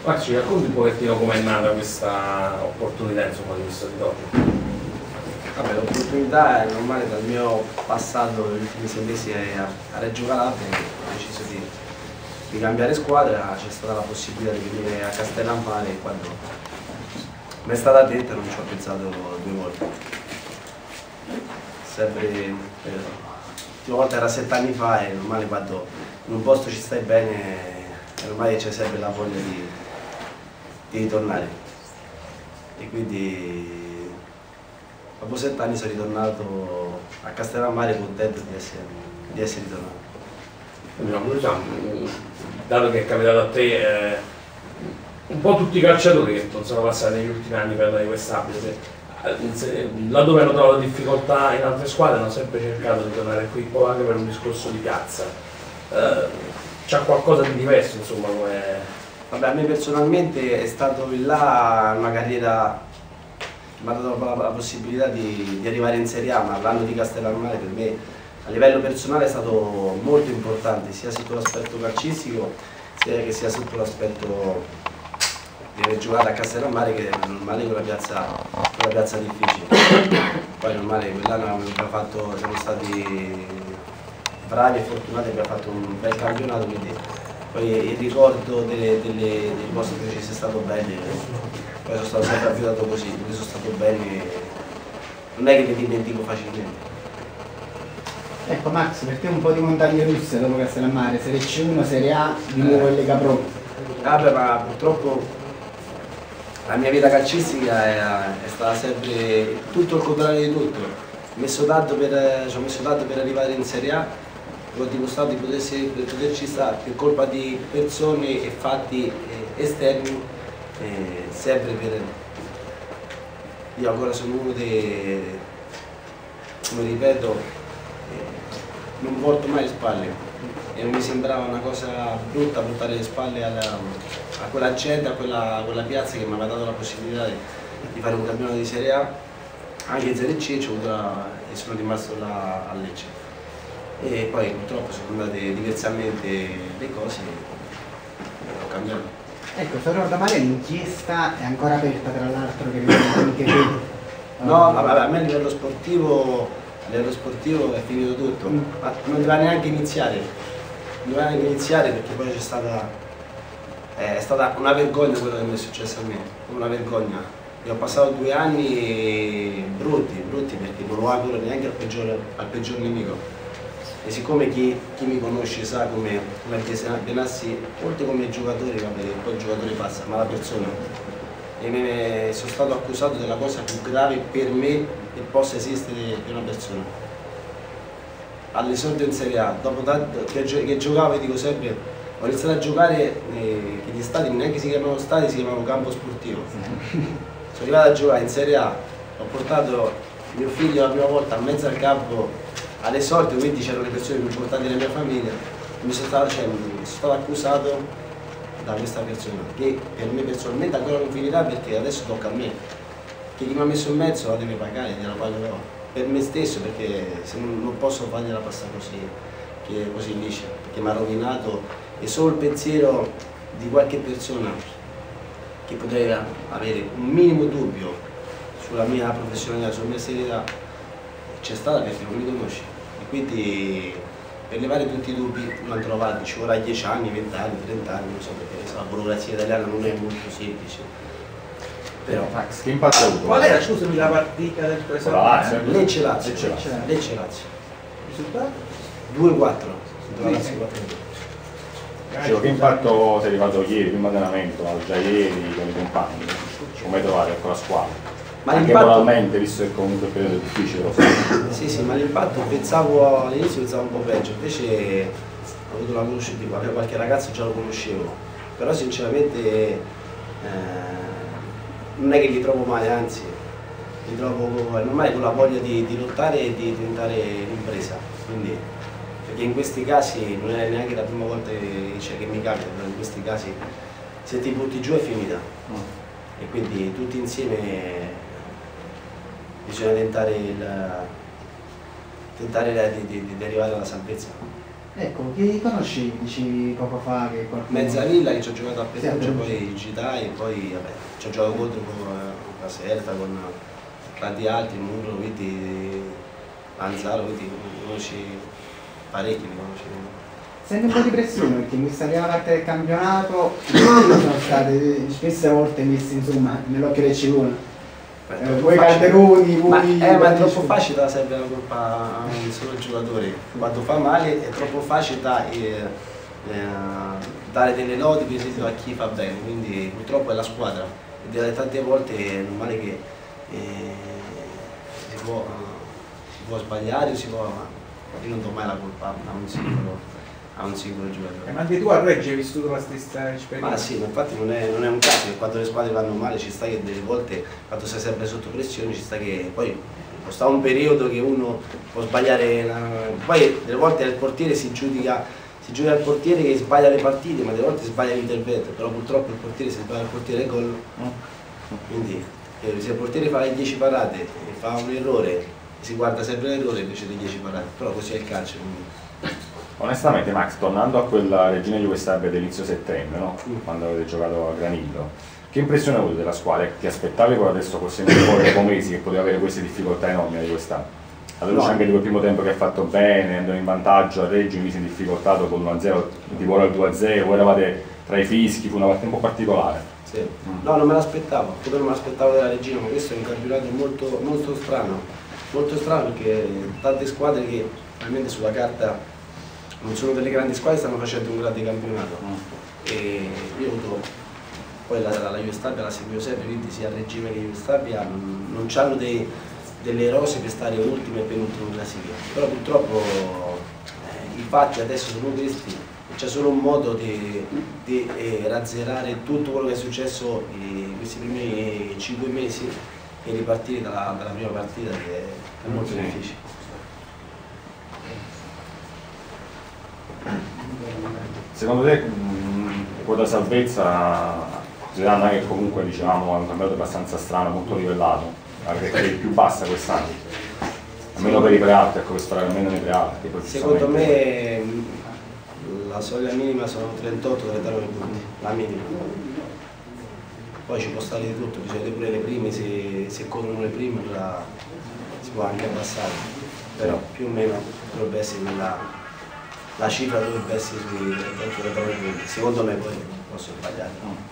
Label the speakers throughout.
Speaker 1: Max, ci racconti un pochettino com'è nata questa opportunità, insomma, di questo ritorno?
Speaker 2: Vabbè, l'opportunità è normale dal mio passato negli ultimi 6 mesi a Reggio Calabria, ho deciso di cambiare squadra, c'è stata la possibilità di venire a Castellammare e quando mi è stata detta non ci ho pensato 2 volte. Sempre, l'ultima volta era 7 anni fa e normale quando in un posto ci stai bene è normale che c'è sempre la voglia di ritornare. E quindi dopo 7 anni sono ritornato a Castellammare contento di essere ritornato.
Speaker 1: Una curiosità, dato che è capitato a te, un po' tutti i calciatori che non sono passati negli ultimi anni per di quest'abito, laddove hanno trovato difficoltà in altre squadre hanno sempre cercato di tornare qui, poi anche per un discorso di piazza. C'è qualcosa di diverso, insomma, come...
Speaker 2: Vabbè, a me personalmente è stato in là una carriera, mi ha dato la possibilità di arrivare in Serie A, ma l'anno di Castellammare per me a livello personale è stato molto importante, sia sotto l'aspetto calcistico, sia che sia sotto l'aspetto di aver giocato a Castellammare, che è normale con una piazza difficile. Poi è normale, quell'anno siamo stati bravi e fortunati, abbiamo fatto un bel campionato, quindi poi il ricordo dei posti che ci sia stato bene, poi sono stato sempre avviato così, quindi sono stato bene, non è che li dimentico facilmente.
Speaker 3: Ecco Max, per te un po' di montagne russe dopo Castellammare, Serie C1, Serie A, di nuovo in Lega Pro.
Speaker 2: Vabbè, ma purtroppo la mia vita calcistica è stata sempre tutto il contrario di tutto. Ci ho messo tanto per arrivare in Serie A, ho dimostrato di poterci stare per colpa di persone e fatti esterni, sempre per... Io ancora sono uno dei... come ripeto, non porto mai le spalle e non mi sembrava una cosa brutta portare le spalle a quella gente, a quella piazza che mi aveva dato la possibilità di fare un campionato di Serie A, anche in Serie C, e sono rimasto là a Lecce. E poi purtroppo sono andate diversamente le cose e ho cambiato.
Speaker 3: Ecco, Torino Ordamare l'inchiesta è ancora aperta, tra l'altro, che riguarda anche te.
Speaker 2: No, vabbè, a me a livello sportivo è finito tutto, ma non doveva neanche iniziare, perché poi è stata una vergogna quello che mi è successo a me, una vergogna. Io ho passato 2 anni brutti perché non lo auguro neanche al peggior nemico. E siccome chi mi conosce sa come Benassi, oltre come giocatore, vabbè, poi il giocatore passa, ma la persona. E sono stato accusato della cosa più grave per me che possa esistere per una persona. All'esordio in Serie A, dopo tanto che giocavo, e dico sempre, ho iniziato a giocare, che gli stadi neanche si chiamavano stadi, si chiamavano campo sportivo. Sono arrivato a giocare in Serie A, ho portato mio figlio la prima volta a mezzo al campo all'esordio, quindi c'erano le persone più importanti della mia famiglia, mi sono stato accusato da questa persona, che per me personalmente ancora non finirà perché adesso tocca a me, che chi mi ha messo in mezzo la deve pagare, gliela pagherò, per me stesso, perché se non posso fargliela passare così liscia, perché mi ha rovinato, e solo il pensiero di qualche persona che poteva avere un minimo dubbio sulla mia professionalità, sulla mia serietà, c'è stata perché non mi conosci. E quindi per levare tutti i dubbi non andrò avanti, ci vorrà 10 anni, 20 anni, 30 anni, non so, perché la burocrazia italiana non è molto semplice. Però
Speaker 4: Max, che impatto ha avuto?
Speaker 5: Qual era, scusami, la partita del presente?
Speaker 4: Lazio.
Speaker 2: Lecce-Lazio.
Speaker 5: Risultato?
Speaker 2: 2-4.
Speaker 4: Dicevo, che impatto sei arrivato ieri, prima allenamento, già ieri con i compagni? Come trovare con la squadra?
Speaker 2: Ma
Speaker 4: anche moralmente, visto che comunque il periodo è difficile, lo so.
Speaker 2: Sì, ma l'impatto all'inizio pensavo un po' peggio, invece ho avuto una conoscenza, qualche ragazzo già lo conoscevo, però sinceramente non è che li trovo male, anzi, li trovo normali con la voglia di lottare e di diventare l'impresa, quindi perché in questi casi non è neanche la prima volta che mi capita, però in questi casi se ti butti giù è finita. E quindi tutti insieme bisogna tentare di arrivare alla salvezza.
Speaker 3: Ecco, chi conosci, dici poco fa che qualcuno...
Speaker 2: Mezzavilla che ci ho giocato a Perugia,
Speaker 3: Sì,
Speaker 2: poi Gitai, poi vabbè, ci ho giocato contro con Caserta, con tanti altri, Muro, vedi, Manzaro, vedi, conosci parecchi, li conosci.
Speaker 3: Senti un po' di pressione perché in questa prima parte del campionato sono state spesse volte messe insomma nell'occhio del ciclone. Voi Calderoni, voi...
Speaker 2: Ma è troppo facile da serve la colpa a un solo giocatore. Quando fa male è troppo facile da dare delle lodi per esempio a chi fa bene, quindi purtroppo è la squadra. E tante volte è normale che si può sbagliare, si può, ma io non do mai la colpa a un singolo giocatore.
Speaker 5: Ma anche tu a Reggio hai vissuto la stessa esperienza?
Speaker 2: Ma sì, ma infatti non è un caso che quando le squadre vanno male ci sta che delle volte, quando sei sempre sotto pressione, ci sta che poi sta un periodo che uno può sbagliare, poi delle volte il portiere si giudica il portiere che sbaglia le partite, ma delle volte sbaglia l'intervento, però purtroppo il portiere, se sbaglia il portiere è gol. Quindi se il portiere fa le 10 parate e fa un errore, si guarda sempre l'errore invece delle 10 parate, però così è il calcio. Quindi.
Speaker 4: Onestamente Max, tornando a quella Regina Juve Stabia dell'inizio settembre, no? Quando avete giocato a Granillo, che impressione hai avuto della squadra? Ti aspettavi che adesso fosse un po' dopo mesi che poteva avere queste difficoltà enormi di quest'anno? Alla luce anche di quel primo tempo che ha fatto bene, andando in vantaggio a Reggio, mise in difficoltà dopo l'1-0, di volo al 2-0, voi eravate tra i fischi, fu una partita un po' particolare.
Speaker 2: Sì. No, non me l'aspettavo, proprio non me l'aspettavo della Regina, ma questo è un campionato molto strano perché tante squadre che probabilmente sulla carta non sono delle grandi squadre, stanno facendo un grande campionato. E io ho avuto, poi la Juve Stabia la seguivo sempre, quindi sia il regime che Juve Stabia non hanno delle rose per stare ultimo e penultimo in classifica, però purtroppo i fatti adesso sono questi, c'è solo un modo di razzerare tutto quello che è successo in questi primi 5 mesi e ripartire dalla prima partita, che è molto difficile.
Speaker 4: Secondo te quota salvezza, considerando che comunque dicevamo è un campionato abbastanza strano, molto livellato, anche che è più bassa quest'anno, almeno per i prealti, ecco, per sparare almeno nei prealti?
Speaker 2: Secondo me la soglia minima sono 38-39 punti, la minima. Poi ci può stare di tutto, bisogna pure le prime, se corrono le prime allora si può anche abbassare, però più o meno dovrebbe essere la cifra dovrebbe essere sui 38-39 punti, secondo me, poi posso sbagliare.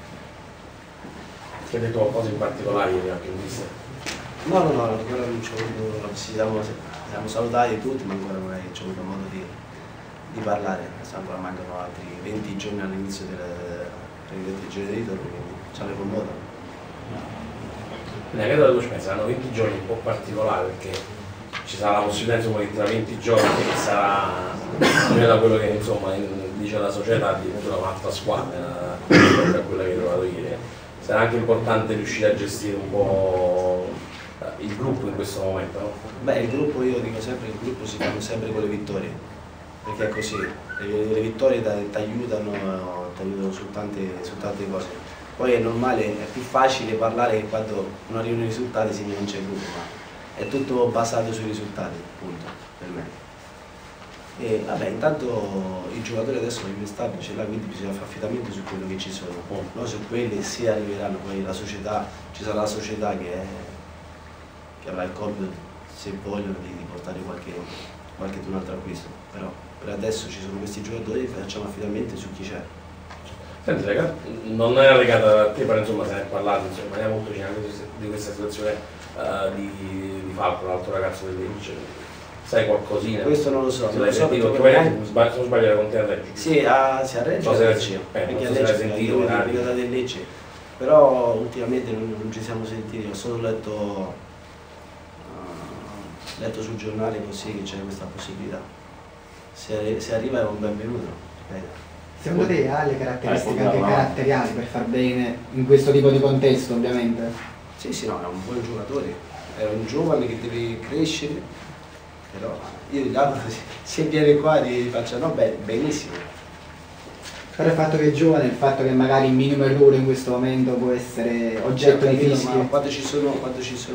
Speaker 1: Ti ha detto qualcosa in particolare ieri anche in vista?
Speaker 2: No, ancora non c'ho avuto, siamo salutati tutti, ma ancora non è che c'ho avuto modo di parlare, ancora mancano altri 20 giorni all'inizio dei 20 giorni di ritorno, quindi ci avremo modo.
Speaker 1: Quindi anche da due saranno 20 giorni un po' particolari perché ci sarà la possibilità insomma, che tra 20 giorni che sarà da quello che insomma dice la società addirittura un'altra squadra rispetto a quella che hai trovato ieri. Sarà anche importante riuscire a gestire un po' il gruppo in questo momento, no?
Speaker 2: Beh, il gruppo, io dico sempre che il gruppo si fanno sempre con le vittorie, perché è così, le vittorie ti aiutano su tante cose. Poi è normale, è più facile parlare che quando non arrivano i risultati si vince il gruppo, ma è tutto basato sui risultati, appunto, per me. E vabbè, intanto i giocatori adesso la Juve Stabia ce l'ha, quindi bisogna fare affidamento su quello che ci sono. No, su quelli si arriveranno, poi la società, ci sarà la società che avrà il compito, se vogliono, di portare qualche un altro acquisto. Però per adesso ci sono questi giocatori, facciamo affidamento su chi c'è.
Speaker 1: Senti, non è legata a te, però insomma se ne è parlato, insomma, maniera molto vicina di questa situazione di Falco, l'altro ragazzo del Lecce. Sai qualcosina?
Speaker 2: Questo non lo so.
Speaker 1: Se l'hai sentito, se non sbaglio con te a Reggio.
Speaker 2: Sì, a Reggio, perché a Lecce io la brigata del Lecce, però ultimamente non ci siamo sentiti, ho solo letto sul giornale così che c'è questa possibilità. Se arriva è un benvenuto.
Speaker 3: Secondo te ha le caratteristiche anche caratteriali per far bene in questo tipo di contesto, ovviamente?
Speaker 2: Sì, no, è un buon giocatore, è un giovane che deve crescere, però io gli auguro se viene qua ti facciano benissimo.
Speaker 3: Però il fatto che è giovane, il fatto che magari il minimo errore in questo momento può essere oggetto di fisica.
Speaker 2: Ma quando ci sono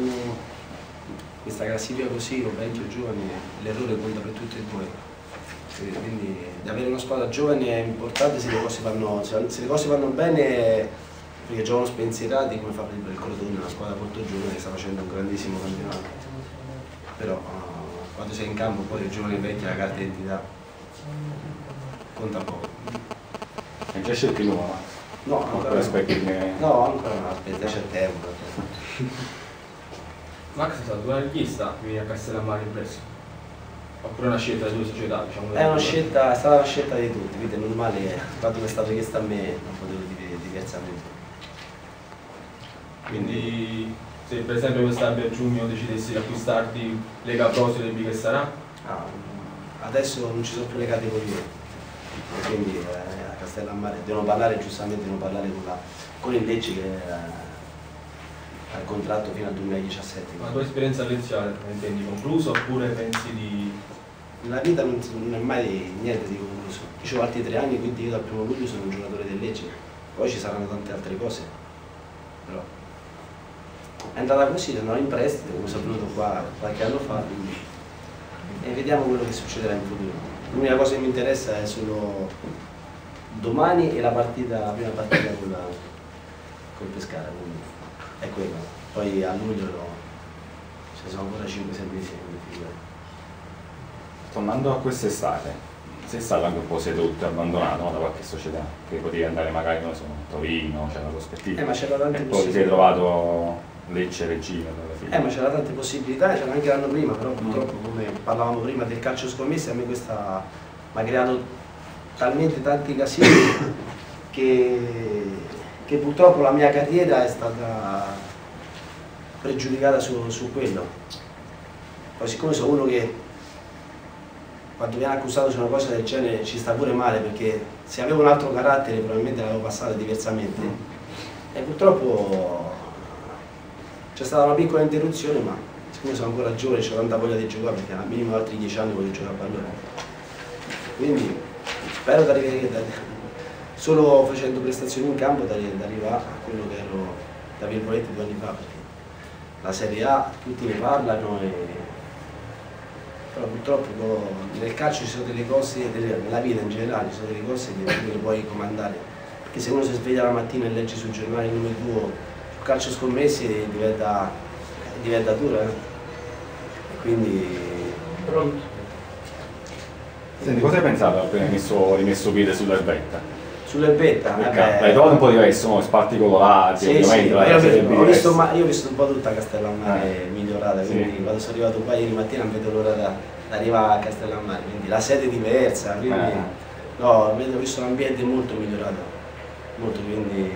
Speaker 2: questa classifica così, o vecchio o giovane, l'errore conta per tutti e due. quindi avere una squadra giovane è importante se le cose vanno bene, perché giocano spensierati come fa per il Crotone, una squadra molto giovane che sta facendo un grandissimo campionato, però quando sei in campo poi il giovane vecchio la carta d'identità conta poco.
Speaker 4: È già scelto il nuovo?
Speaker 2: No, ancora no. No, ancora no, aspetta, c'è tempo.
Speaker 6: Max è stato una richiesta di venire a Castellammare in prestito? Oppure una scelta delle due società? Diciamo,
Speaker 2: È stata una scelta di tutti, quindi è normale che quando mi è stato chiesto a me non potevo dire diversamente.
Speaker 6: Quindi se per esempio quest'anno a giugno decidessi di acquistarti Lega Pro, si che sarà?
Speaker 2: Adesso non ci sono più le categorie, quindi a Castellammare devono parlare con il Lecce che ha il contratto fino al 2017.
Speaker 6: La tua esperienza leziale la intendi conclusa oppure pensi di...
Speaker 2: Nella vita non è mai niente di concluso. Io ho altri 3 anni, quindi io dal 1° luglio sono un giocatore del Lecce, poi ci saranno tante altre cose, però è andata così, andrò in prestito, come sono venuto qua qualche anno fa, quindi, e vediamo quello che succederà in futuro. L'unica cosa che mi interessa è solo domani e la prima partita col Pescara, quindi è quello. Poi a luglio ci sono ancora 5-6 mesi.
Speaker 4: Tornando a quest'estate, sei stato anche un po' sedotto e abbandonato, no, da qualche società, che potevi andare magari, non so, Torino, c'era la prospettiva.
Speaker 2: Ma c'era tante
Speaker 4: e poi
Speaker 2: possibilità.
Speaker 4: ti sei trovato Lecce, Reggina alla fine.
Speaker 2: Ma c'era tante possibilità, c'era anche l'anno prima, però purtroppo come parlavamo prima del calcio scommesse, a me questa mi ha creato talmente tanti casini che purtroppo la mia carriera è stata pregiudicata su quello. Poi siccome sono uno che quando viene accusato su una cosa del genere ci sta pure male, perché se avevo un altro carattere probabilmente l'avevo passata diversamente, e purtroppo c'è stata una piccola interruzione, ma siccome sono ancora giovane e ho tanta voglia di giocare, perché al minimo altri 10 anni voglio giocare a pallone, quindi spero di arrivare solo facendo prestazioni in campo di arrivare a quello che ero tra virgolette 2 anni fa, perché la Serie A tutti ne parlano, però purtroppo nel calcio ci sono delle cose, nella vita in generale ci sono delle cose che non le puoi comandare, perché se uno si sveglia la mattina e legge sul giornale il nome tuo sul calcio scommessi diventa dura, e quindi
Speaker 4: Pronto? Senti, cosa hai pensato appena hai messo piede sull'erbetta?
Speaker 2: Sull'erbetta?
Speaker 4: L'hai trovato un po' diverso, no? Sparti colorati,
Speaker 2: sì,
Speaker 4: ovviamente.
Speaker 2: Sì, io ho visto un po' tutta Castellammare migliorata, quindi quando sono arrivato qua ieri mattina non vedo l'ora di arrivare a Castellammare, quindi la sede è diversa, quindi no, ho visto l'ambiente molto migliorato, molto, quindi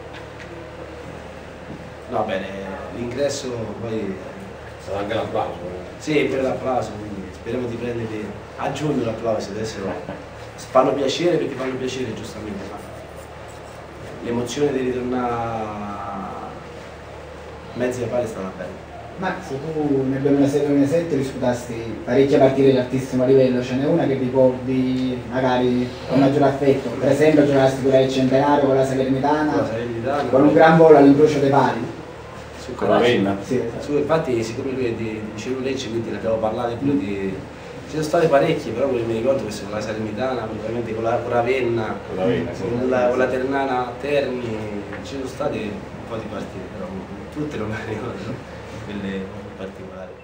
Speaker 2: no, bene, l'ingresso poi
Speaker 1: sarà anche l'applauso.
Speaker 2: Sì, per l'applauso, quindi speriamo di prenderli a giugno l'applauso, adesso fanno piacere perché fanno piacere giustamente, ma l'emozione di ritornare mezzo ai pali è stata bella.
Speaker 3: Max, tu nel 2006-2007 disputasti parecchie partite di altissimo livello, ce n'è una che ricordi magari con maggior affetto, per esempio giocasti con il Centenario, con la Salernitana, con un gran gol all'incrocio dei pali.
Speaker 4: Con la Venna?
Speaker 2: Sì, infatti siccome lui è di Vicino Lecce, quindi ne abbiamo parlato pure di... Ci sono state parecchie, però quelli mi ricordo che sono la Salernitana, probabilmente con la Ravenna, con la Ternana Terni, ci sono state un po' di partite, però tutte non me le ricordo, quelle particolari.